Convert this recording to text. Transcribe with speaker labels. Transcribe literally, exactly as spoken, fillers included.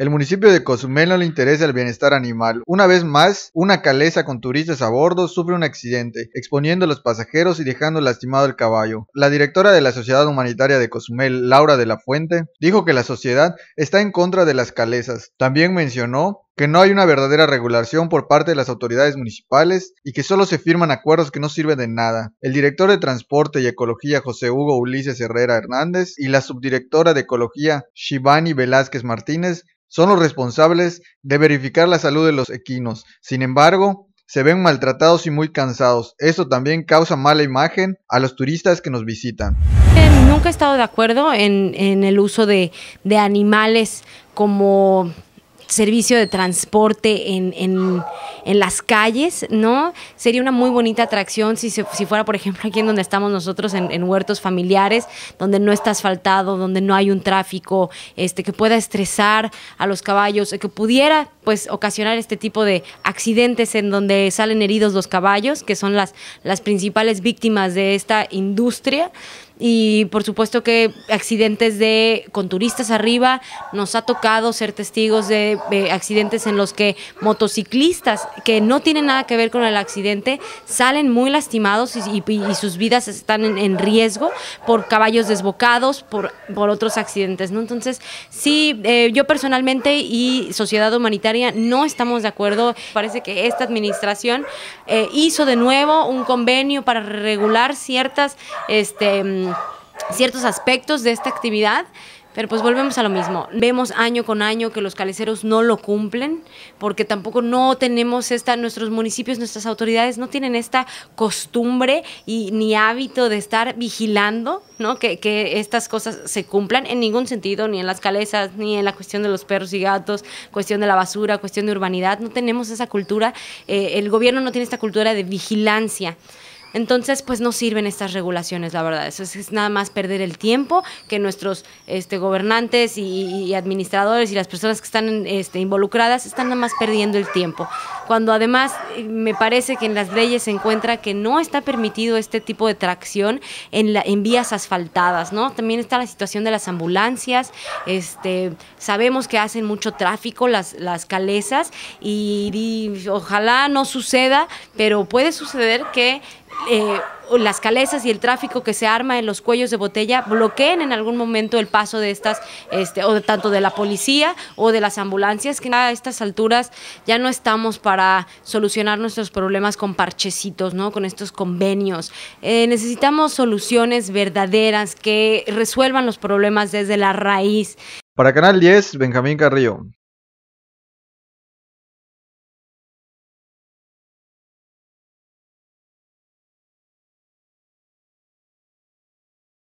Speaker 1: El municipio de Cozumel no le interesa el bienestar animal. Una vez más, una calesa con turistas a bordo sufre un accidente, exponiendo a los pasajeros y dejando lastimado el caballo. La directora de la Sociedad Humanitaria de Cozumel, Laura de la Fuente, dijo que la sociedad está en contra de las calesas. También mencionó que no hay una verdadera regulación por parte de las autoridades municipales y que solo se firman acuerdos que no sirven de nada. El director de Transporte y Ecología José Hugo Ulises Herrera Hernández y la subdirectora de Ecología Shivani Velázquez Martínez son los responsables de verificar la salud de los equinos. Sin embargo, se ven maltratados y muy cansados. Eso también causa mala imagen a los turistas que nos visitan.
Speaker 2: Eh, nunca he estado de acuerdo en, en el uso de, de animales como servicio de transporte en, en, en las calles, ¿no? Sería una muy bonita atracción si, se, si fuera, por ejemplo, aquí en donde estamos nosotros, en, en huertos familiares, donde no está asfaltado, donde no hay un tráfico, este, que pueda estresar a los caballos, que pudiera, pues, ocasionar este tipo de accidentes en donde salen heridos los caballos, que son las, las principales víctimas de esta industria. Y por supuesto que accidentes de con turistas arriba, nos ha tocado ser testigos de, de accidentes en los que motociclistas que no tienen nada que ver con el accidente salen muy lastimados y, y, y sus vidas están en, en riesgo por caballos desbocados, por, por otros accidentes, ¿no? Entonces, sí, eh, yo personalmente y Sociedad Humanitaria no estamos de acuerdo. Parece que esta administración eh, hizo de nuevo un convenio para regular ciertas este ciertos aspectos de esta actividad, pero pues volvemos a lo mismo. Vemos año con año que los caleceros no lo cumplen, porque tampoco no tenemos esta, nuestros municipios, nuestras autoridades no tienen esta costumbre y ni hábito de estar vigilando, ¿no? que, que estas cosas se cumplan en ningún sentido, ni en las calesas, ni en la cuestión de los perros y gatos, cuestión de la basura, cuestión de urbanidad. No tenemos esa cultura, eh, el gobierno no tiene esta cultura de vigilancia. Entonces, pues no sirven estas regulaciones, la verdad. Eso es, es nada más perder el tiempo que nuestros este, gobernantes y, y administradores y las personas que están este, involucradas están nada más perdiendo el tiempo. Cuando además me parece que en las leyes se encuentra que no está permitido este tipo de tracción en, la, en vías asfaltadas, ¿no? También está la situación de las ambulancias. Este, sabemos que hacen mucho tráfico las, las calesas y, y ojalá no suceda, pero puede suceder que Eh, las calesas y el tráfico que se arma en los cuellos de botella bloqueen en algún momento el paso de estas, este, o de, tanto de la policía o de las ambulancias, que a estas alturas ya no estamos para solucionar nuestros problemas con parchecitos, ¿no? Con estos convenios. Eh, necesitamos soluciones verdaderas que resuelvan los problemas desde la raíz.
Speaker 1: Para Canal diez, Benjamín Carrillo.